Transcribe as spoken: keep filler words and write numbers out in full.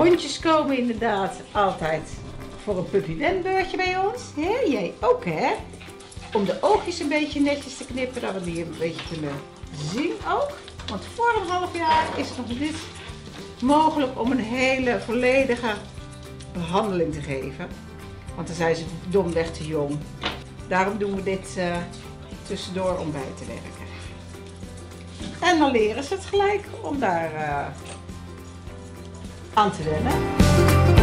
hondjes komen inderdaad altijd voor een puppy-wenbeurtje bij ons. Hè? Jij ook, hè? Om de oogjes een beetje netjes te knippen, dat we die een beetje kunnen zien ook. Want voor een half jaar is het nog niet mogelijk om een hele volledige behandeling te geven. Want dan zijn ze domweg te jong. Daarom doen we dit uh, tussendoor om bij te werken. En dan leren ze het gelijk om daar uh, aan te wennen.